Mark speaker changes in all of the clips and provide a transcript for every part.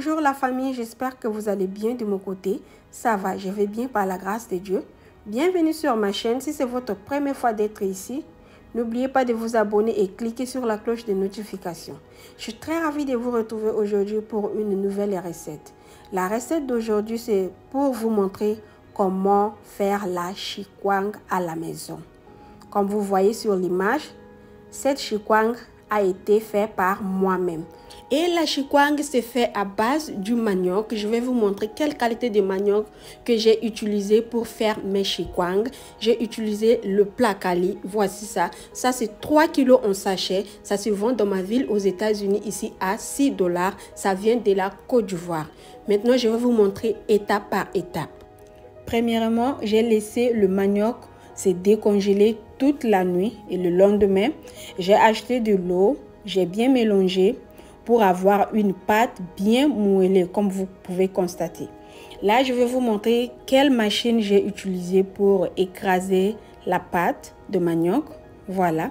Speaker 1: Bonjour la famille, j'espère que vous allez bien de mon côté. Ça va, je vais bien par la grâce de Dieu. Bienvenue sur ma chaîne. Si c'est votre première fois d'être ici, n'oubliez pas de vous abonner et cliquer sur la cloche de notification. Je suis très ravie de vous retrouver aujourd'hui pour une nouvelle recette. La recette d'aujourd'hui, c'est pour vous montrer comment faire la chikwang à la maison. Comme vous voyez sur l'image, cette chikwang a été faite par moi-même. Et la chikwang se fait à base du manioc. Je vais vous montrer quelle qualité de manioc que j'ai utilisé pour faire mes chikwang. J'ai utilisé le Placali. Voici ça. Ça, c'est 3 kilos en sachet. Ça se vend dans ma ville aux États-Unis ici à 6 $. Ça vient de la Côte d'Ivoire. Maintenant, je vais vous montrer étape par étape. Premièrement, j'ai laissé le manioc se décongeler toute la nuit et le lendemain, j'ai acheté de l'eau. J'ai bien mélangé pour avoir une pâte bien moellée, comme vous pouvez constater. Là, je vais vous montrer quelle machine j'ai utilisée pour écraser la pâte de manioc. Voilà.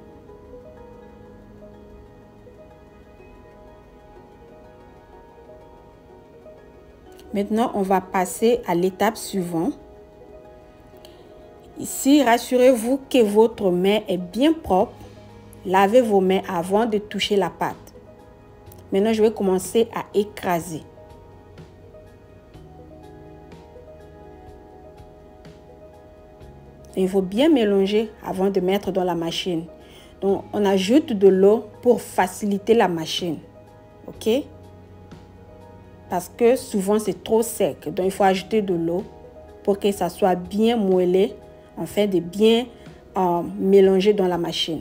Speaker 1: Maintenant, on va passer à l'étape suivante. Ici, rassurez-vous que votre main est bien propre. Lavez vos mains avant de toucher la pâte. Maintenant, je vais commencer à écraser. Il faut bien mélanger avant de mettre dans la machine. Donc, on ajoute de l'eau pour faciliter la machine. OK? Parce que souvent, c'est trop sec. Donc, il faut ajouter de l'eau pour que ça soit bien moellé, afin de bien mélanger dans la machine.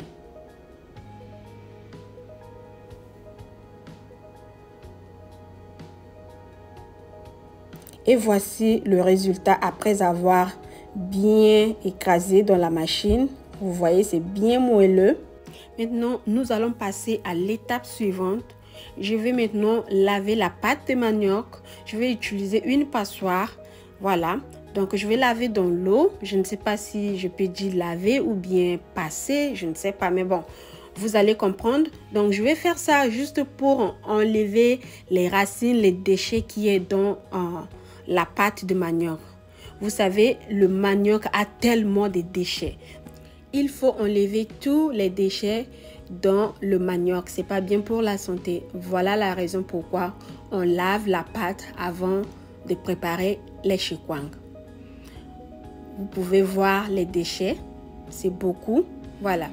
Speaker 1: Et voici le résultat après avoir bien écrasé dans la machine. Vous voyez, c'est bien moelleux. Maintenant, nous allons passer à l'étape suivante. Je vais maintenant laver la pâte de manioc. Je vais utiliser une passoire. Voilà. Donc, je vais laver dans l'eau. Je ne sais pas si je peux dire laver ou bien passer. Je ne sais pas, mais bon, vous allez comprendre. Donc, je vais faire ça juste pour enlever les racines, les déchets qui est dans la pâte de manioc. Vous savez, le manioc a tellement de déchets. Il faut enlever tous les déchets dans le manioc. C'est pas bien pour la santé. Voilà la raison pourquoi on lave la pâte avant de préparer les chikwang. Vous pouvez voir les déchets. C'est beaucoup. Voilà.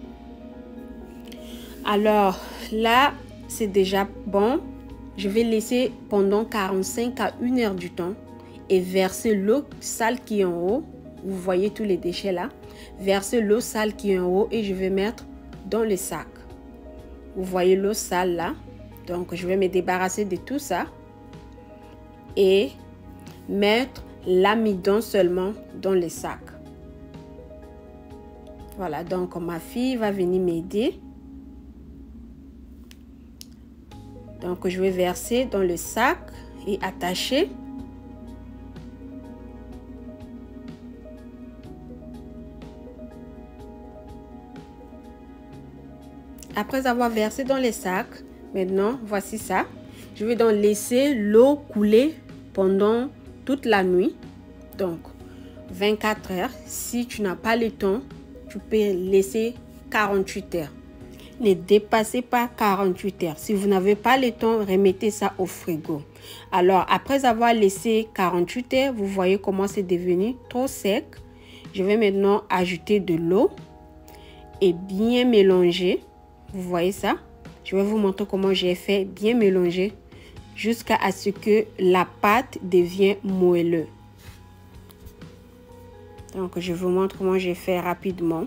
Speaker 1: Alors là, c'est déjà bon. Je vais laisser pendant 45 à 1 heure du temps et verser l'eau sale qui est en haut. Vous voyez tous les déchets là. Verser l'eau sale qui est en haut et je vais mettre dans le sac. Vous voyez l'eau sale là. Donc, je vais me débarrasser de tout ça et mettre l'amidon seulement dans le sac. Voilà, donc ma fille va venir m'aider. Donc, je vais verser dans le sac et attacher. Après avoir versé dans le sac, maintenant, voici ça. Je vais donc laisser l'eau couler pendant toute la nuit. Donc, 24 heures. Si tu n'as pas le temps, tu peux laisser 48 heures. Ne dépassez pas 48 heures. Si vous n'avez pas le temps, remettez ça au frigo. Alors, après avoir laissé 48 heures, vous voyez comment c'est devenu trop sec. Je vais maintenant ajouter de l'eau et bien mélanger. Vous voyez ça? Je vais vous montrer comment j'ai fait bien mélanger jusqu'à ce que la pâte devienne moelleuse. Donc, je vous montre comment j'ai fait rapidement.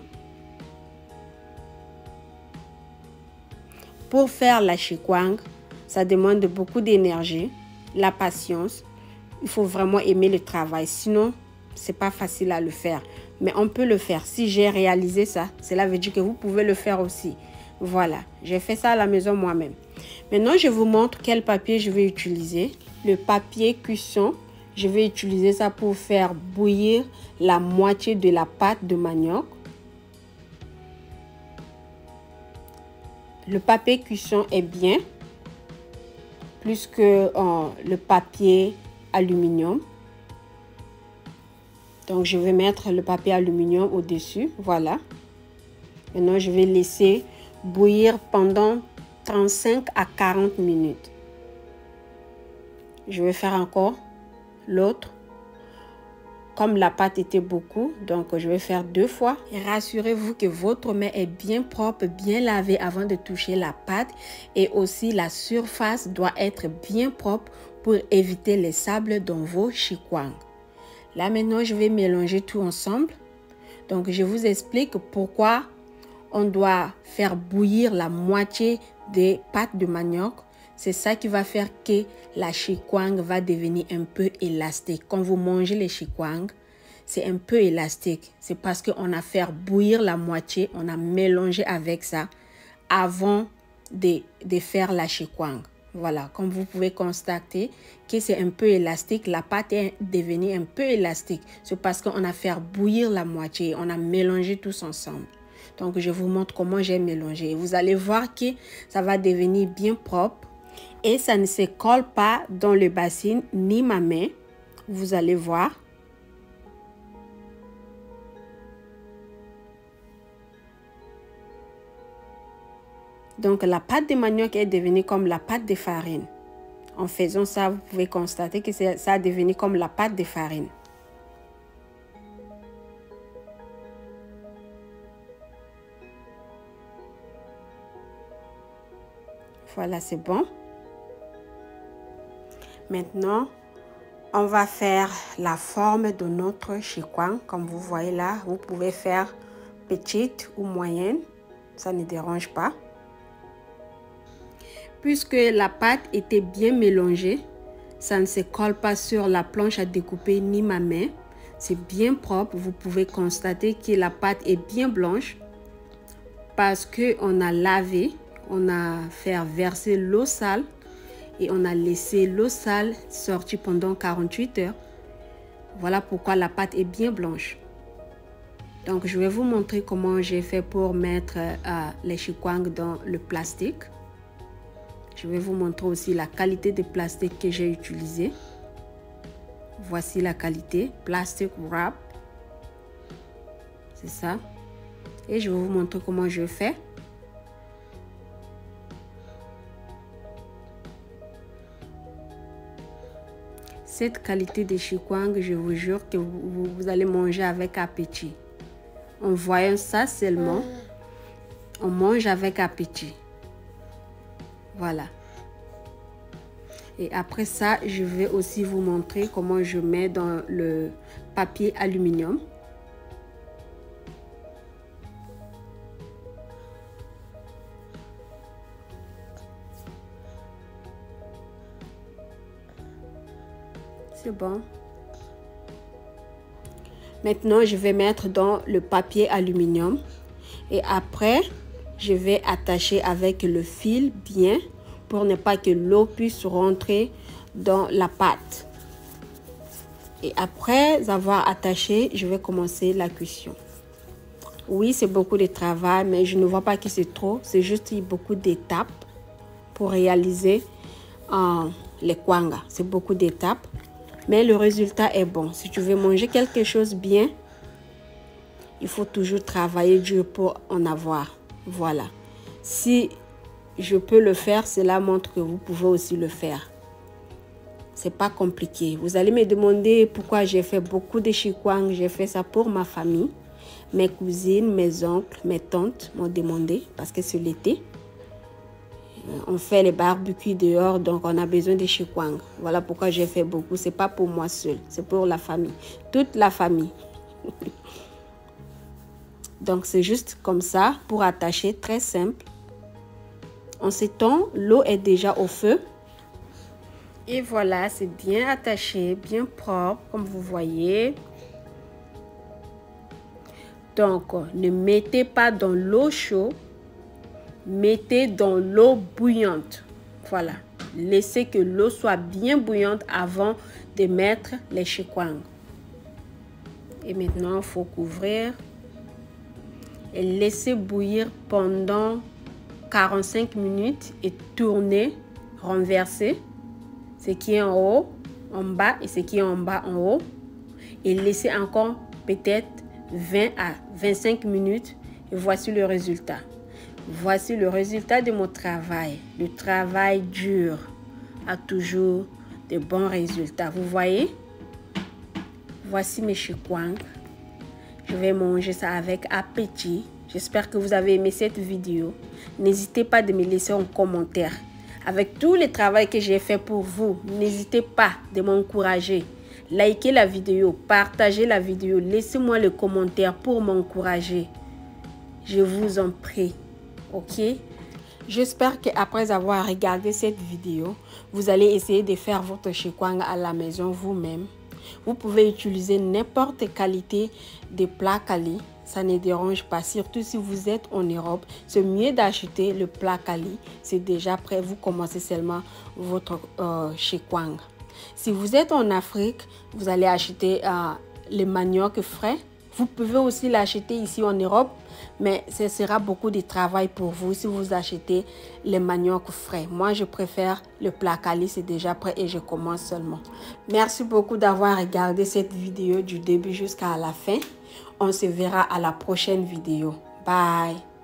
Speaker 1: Pour faire la chikwang, ça demande beaucoup d'énergie, la patience. Il faut vraiment aimer le travail. Sinon, c'est pas facile à le faire. Mais on peut le faire. Si j'ai réalisé ça, cela veut dire que vous pouvez le faire aussi. Voilà, j'ai fait ça à la maison moi-même. Maintenant, je vous montre quel papier je vais utiliser. Le papier cuisson. Je vais utiliser ça pour faire bouillir la moitié de la pâte de manioc. Le papier cuisson est bien. plus que le papier aluminium. Donc je vais mettre le papier aluminium au-dessus, voilà. Maintenant je vais laisser bouillir pendant 35 à 40 minutes. Je vais faire encore l'autre. Comme la pâte était beaucoup, donc je vais faire 2 fois. Et rassurez-vous que votre main est bien propre, bien lavée avant de toucher la pâte. Et aussi la surface doit être bien propre pour éviter les sables dans vos chikwang. Là maintenant, je vais mélanger tout ensemble. Donc je vous explique pourquoi on doit faire bouillir la moitié des pâtes de manioc. C'est ça qui va faire que la chikwang va devenir un peu élastique. Quand vous mangez les chikwang, c'est un peu élastique. C'est parce qu'on a fait bouillir la moitié, on a mélangé avec ça avant de faire la chikwang. Voilà, comme vous pouvez constater que c'est un peu élastique, la pâte est devenue un peu élastique. C'est parce qu'on a fait bouillir la moitié, on a mélangé tous ensemble. Donc, je vous montre comment j'ai mélangé. Vous allez voir que ça va devenir bien propre. Et ça ne se colle pas dans le bassin ni ma main. Vous allez voir. Donc la pâte de manioc est devenue comme la pâte de farine. En faisant ça, vous pouvez constater que ça a devenu comme la pâte de farine. Voilà, c'est bon. Maintenant, on va faire la forme de notre chikwang. Comme vous voyez là, vous pouvez faire petite ou moyenne. Ça ne dérange pas. Puisque la pâte était bien mélangée, ça ne se colle pas sur la planche à découper ni ma main. C'est bien propre. Vous pouvez constater que la pâte est bien blanche parce qu'on a lavé, on a fait verser l'eau sale et on a laissé l'eau sale sortir pendant 48 heures. Voilà pourquoi la pâte est bien blanche. Donc, je vais vous montrer comment j'ai fait pour mettre les chikwang dans le plastique. Je vais vous montrer aussi la qualité de plastique que j'ai utilisé. Voici la qualité, plastic wrap. C'est ça. Et je vais vous montrer comment je fais. Cette qualité de chikwang, je vous jure que vous allez manger avec appétit. En voyant ça seulement, on mange avec appétit. Voilà. Et après ça, je vais aussi vous montrer comment je mets dans le papier aluminium. C'est bon. Maintenant, je vais mettre dans le papier aluminium. Et après, je vais attacher avec le fil bien pour ne pas que l'eau puisse rentrer dans la pâte. Et après avoir attaché, je vais commencer la cuisson. Oui, c'est beaucoup de travail, mais je ne vois pas que c'est trop. C'est juste beaucoup d'étapes pour réaliser les kwanga. C'est beaucoup d'étapes, mais le résultat est bon. Si tu veux manger quelque chose bien, il faut toujours travailler dur pour en avoir. Voilà. Si je peux le faire, cela montre que vous pouvez aussi le faire. C'est pas compliqué. Vous allez me demander pourquoi j'ai fait beaucoup de chikwang. J'ai fait ça pour ma famille. Mes cousines, mes oncles, mes tantes m'ont demandé parce que c'est l'été. On fait les barbecues dehors, donc on a besoin de chikwang. Voilà pourquoi j'ai fait beaucoup. C'est pas pour moi seul, c'est pour la famille. Toute la famille. Donc c'est juste comme ça pour attacher, très simple. En ce temps, l'eau est déjà au feu. Et voilà, c'est bien attaché, bien propre, comme vous voyez. Donc, ne mettez pas dans l'eau chaude, mettez dans l'eau bouillante. Voilà, laissez que l'eau soit bien bouillante avant de mettre les chikwang. Et maintenant, il faut couvrir et laisser bouillir pendant 45 minutes et tourner, renverser. ce qui est en haut, en bas et ce qui est en bas, en haut. Et laissez encore peut-être 20 à 25 minutes. Et voici le résultat. Voici le résultat de mon travail. Le travail dur a toujours de bons résultats. Vous voyez? Voici mes chikwang. Je vais manger ça avec appétit. J'espère que vous avez aimé cette vidéo. N'hésitez pas de me laisser un commentaire. Avec tout le travail que j'ai fait pour vous, n'hésitez pas de m'encourager. Likez la vidéo, partagez la vidéo, laissez-moi le commentaire pour m'encourager. Je vous en prie. Ok? J'espère qu'après avoir regardé cette vidéo, vous allez essayer de faire votre chikwang à la maison vous-même. Vous pouvez utiliser n'importe quelle qualité de plat kali. Ça ne dérange pas. Surtout si vous êtes en Europe, c'est mieux d'acheter le plat kali. C'est déjà prêt. Vous commencez seulement votre chikwang. Si vous êtes en Afrique, vous allez acheter le manioc frais. Vous pouvez aussi l'acheter ici en Europe, mais ce sera beaucoup de travail pour vous si vous achetez les manioc frais. Moi, je préfère le plat kali, c'est déjà prêt et je commence seulement. Merci beaucoup d'avoir regardé cette vidéo du début jusqu'à la fin. On se verra à la prochaine vidéo. Bye!